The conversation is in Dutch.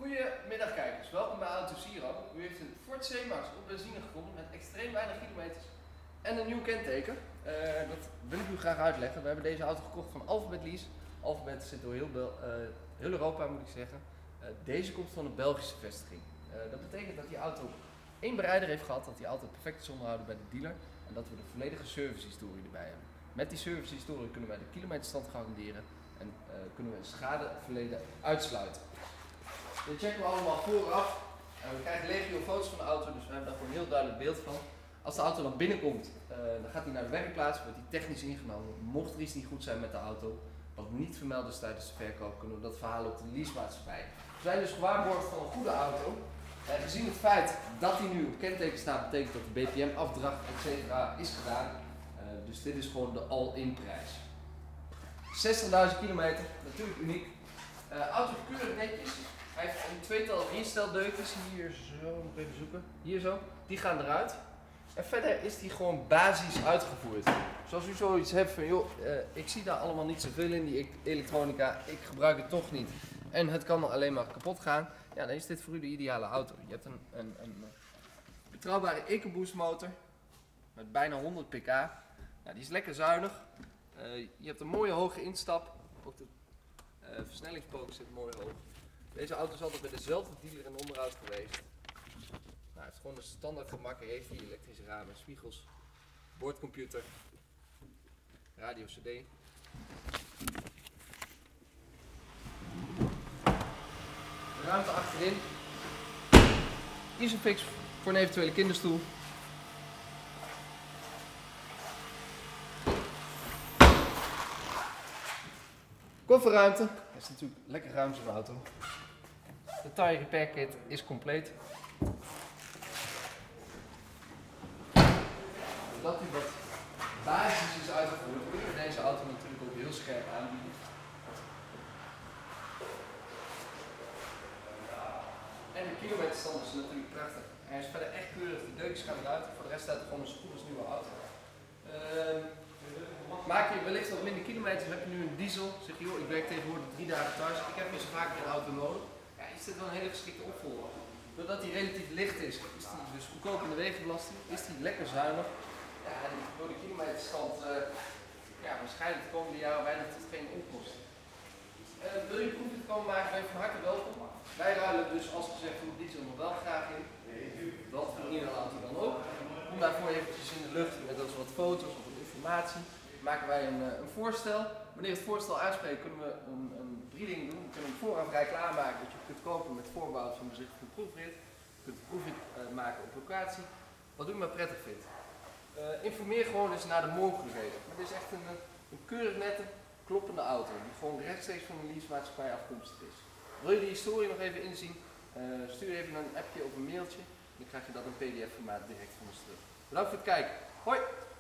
Goedemiddag kijkers, welkom bij Auto Zero. U heeft een Ford C-Max op benzine gevonden met extreem weinig kilometers en een nieuw kenteken. Dat wil ik u graag uitleggen. We hebben deze auto gekocht van Alphabet Lease. Alphabet zit door heel Europa, moet ik zeggen. Deze komt van een Belgische vestiging. Dat betekent dat die auto één berijder heeft gehad, dat die auto perfect is onderhouden bij de dealer en dat we de volledige servicehistorie erbij hebben. Met die servicehistorie kunnen wij de kilometerstand garanderen en kunnen we schadeverleden uitsluiten. Dit checken we allemaal vooraf en we krijgen legio foto's van de auto, dus we hebben daar gewoon een heel duidelijk beeld van. Als de auto dan binnenkomt, dan gaat hij naar de werkplaats, wordt hij technisch ingenomen. Mocht er iets niet goed zijn met de auto, wat niet vermeld is tijdens de verkoop, kunnen we dat verhalen op de leasemaatschappij. We zijn dus gewaarborgd van een goede auto. Gezien het feit dat hij nu op kenteken staat, betekent dat de BPM-afdracht etc. is gedaan. Dus dit is gewoon de all-in prijs. 60.000 kilometer, natuurlijk uniek. Auto keurig netjes. Hij heeft een tweetal insteldeukjes, hier zo, moet ik even zoeken, hier zo, die gaan eruit. En verder is die gewoon basis uitgevoerd. Zoals u zoiets hebt van, joh, ik zie daar allemaal niet zoveel in, die elektronica, ik gebruik het toch niet. En het kan alleen maar kapot gaan. Ja, dan is dit voor u de ideale auto. Je hebt een betrouwbare EcoBoost motor met bijna 100 pk. Nou, die is lekker zuinig. Je hebt een mooie hoge instap. Ook de versnellingspook zit mooi hoog. Deze auto is altijd bij dezelfde dealer in onderhoud geweest. Nou, hij heeft gewoon de standaard gemakken. Heeft hij elektrische ramen, spiegels, boordcomputer, radio CD. De ruimte achterin. Isofix voor een eventuele kinderstoel. Kofferruimte. Dat is natuurlijk lekker ruim zo'n auto. De tire repair kit is compleet. Doordat hij wat basis is uitgevoerd, kunnen we deze auto natuurlijk ook heel scherp aanbieden. En de kilometerstand is natuurlijk prachtig. Hij is verder echt keurig, de deukjes gaan eruit. Voor de rest staat er gewoon een zo goed als nieuwe auto. Maak je wellicht wat minder kilometers, heb je nu een diesel, zeg je joh, ik werk tegenwoordig 3 dagen thuis, ik heb niet zo vaak een auto nodig. Ja, is dit wel een hele geschikte opvolger. Doordat hij relatief licht is hij dus goedkoop in de wegenbelasting, is hij lekker zuinig. Ja, en door de kilometerstand, waarschijnlijk de komende jaren weinig tot geen onkosten. Wil je proefrit komen maken, ben je van harte welkom. Wij ruilen dus als gezegd voor de diesel nog wel graag in. Dat voor iedere auto dan ook. Kom daarvoor eventjes in de lucht met wat foto's of wat informatie. Maken wij een voorstel. Wanneer het voorstel aanspreekt kunnen we een breeding doen. We kunnen hem vooraf rij klaarmaken dat je het kunt kopen met voorbouw van bezichtiging proefrit. Je kunt de proefrit maken op locatie. Wat u maar prettig vindt. Informeer gewoon eens naar de mogelijkheden. Maar dit is echt een keurig nette, kloppende auto. Die gewoon rechtstreeks van een leasemaatschappij afkomstig is. Wil je die historie nog even inzien? Stuur even een appje of een mailtje. Dan krijg je dat in PDF formaat direct van ons terug. Bedankt voor het kijken. Hoi!